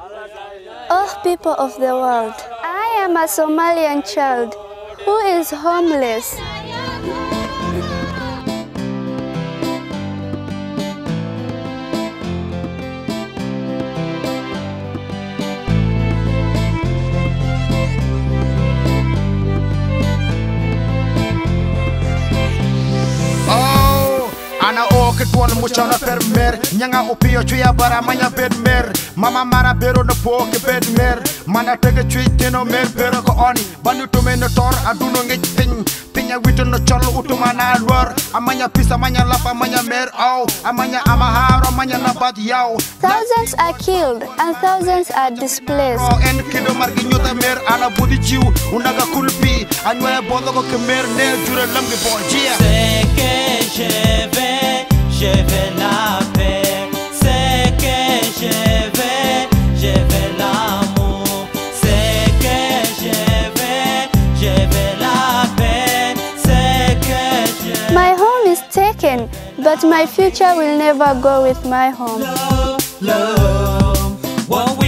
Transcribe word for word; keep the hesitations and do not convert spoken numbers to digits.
Oh, people of the world, I am a Somalian child who is homeless. Ana oke tuan muchana permer nyanga opio chuya bara manya bedmer mama mara bero na poke bedmer mana tege chui teno mer bero ko oni bandu to men tor aduno ngeng pinya wito no cholo utuma na lor amanya pisa manya lapa manya mer au amanya amaharo manya nabat yao. Thousands are killed and thousands are displaced. Oh en kido margi nyota mer ana budi jiu unaga kulpi anwe bodo ko kemer ne jure lamgi bonjia. C'est que je vais, je vais la paix. C'est que je vais, je vais l'amour. C'est que je vais, je vais la paix. C'est que je... My home is taken, but my future will never go with my home. Love, love, what we